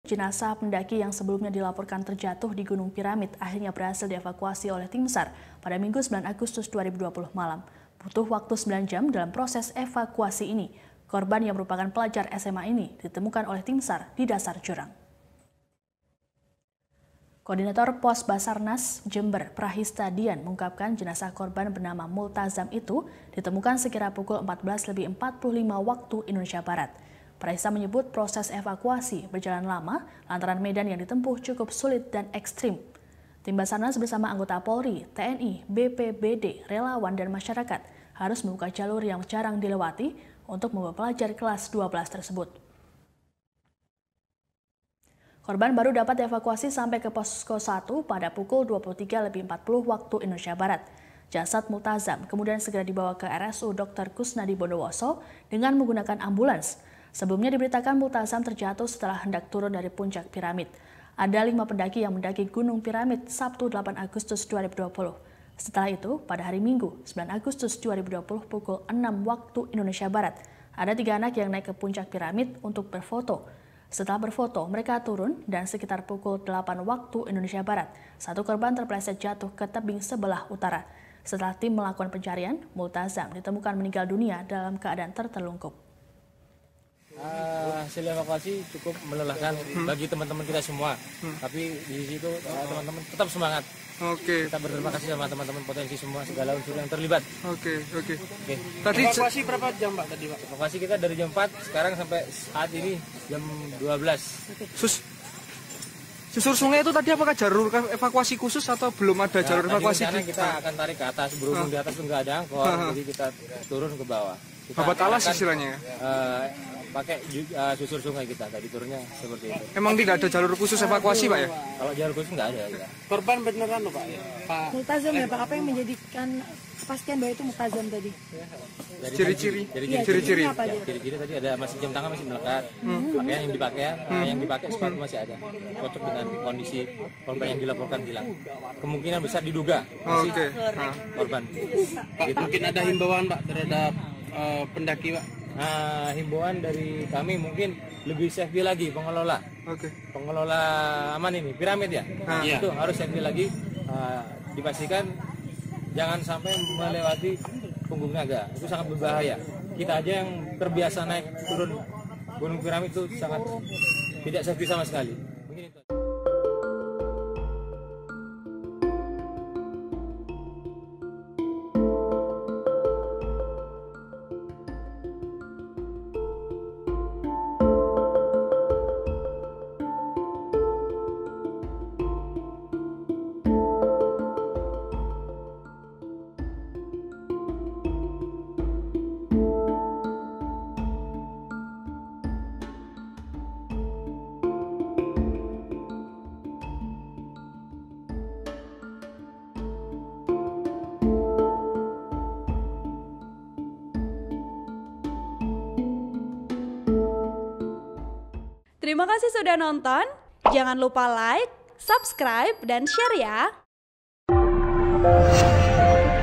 Jenazah pendaki yang sebelumnya dilaporkan terjatuh di Gunung Piramid akhirnya berhasil dievakuasi oleh tim SAR pada Minggu 9 Agustus 2020 malam. Butuh waktu 9 jam dalam proses evakuasi ini. Korban yang merupakan pelajar SMA ini ditemukan oleh tim SAR di dasar jurang. Koordinator Pos Basarnas Jember, Prahista Dian, mengungkapkan jenazah korban bernama Multazam itu ditemukan sekira pukul 14.45 waktu Indonesia Barat. Prahista menyebut proses evakuasi berjalan lama lantaran medan yang ditempuh cukup sulit dan ekstrim. Tim Basarnas bersama anggota Polri, TNI, BPBD, relawan, dan masyarakat harus membuka jalur yang jarang dilewati untuk membawa pelajar kelas 12 tersebut. Korban baru dapat dievakuasi sampai ke Posko 1 pada pukul 23.40 waktu Indonesia Barat. Jasad Multazam kemudian segera dibawa ke RSU Dr. Kusnadi Bondowoso dengan menggunakan ambulans. Sebelumnya diberitakan Multazam terjatuh setelah hendak turun dari puncak piramid. Ada 5 pendaki yang mendaki Gunung Piramid Sabtu 8 Agustus 2020. Setelah itu, pada hari Minggu 9 Agustus 2020 pukul 6 waktu Indonesia Barat, ada 3 anak yang naik ke puncak piramid untuk berfoto. Setelah berfoto, mereka turun dan sekitar pukul 8 waktu Indonesia Barat, satu korban terpeleset jatuh ke tebing sebelah utara. Setelah tim melakukan pencarian, Multazam ditemukan meninggal dunia dalam keadaan tertelungkup. Hasil evakuasi cukup melelahkan bagi teman-teman kita semua. Tapi di situ teman-teman tetap semangat. Oke. Kita berterima kasih sama teman-teman potensi semua segala unsur yang terlibat. Oke. Tadi evakuasi berapa jam, Pak, tadi, Pak? Evakuasi kita dari jam 4 sekarang sampai saat ini jam 12. Susur sungai itu tadi apakah jalur evakuasi khusus atau belum ada jalur evakuasi? Kita akan tarik ke atas, berhubung di atas nggak ada angkot, jadi kita turun ke bawah. Babat alas istilahnya? Pakai susur sungai kita tadi turunnya seperti itu. Emang tidak ada jalur khusus evakuasi, Pak, ya? Kalau jalur khusus nggak ada. Ya. Korban beneran loh, Pak. Multazam ya, Pak. Apa yang menjadikan kepastian bahwa itu Multazam tadi? Ciri-ciri. Ciri-ciri tadi ada masih jam tangan masih melekat. Pakaian yang dipakai sepatu masih ada. Cocok dengan kondisi korban yang dilaporkan hilang. Kemungkinan besar diduga masih korban. Pak, mungkin ada himbauan, Pak, terhadap pendaki, Pak. Himbauan dari kami mungkin lebih safety lagi pengelola. Pengelola aman ini piramid ya. Itu harus safety lagi, dipastikan jangan sampai melewati punggung naga. Itu sangat berbahaya. Kita aja yang terbiasa naik turun gunung piramid itu sangat tidak safety sama sekali. Mungkin itu. Terima kasih sudah nonton. Jangan lupa like, subscribe, dan share ya.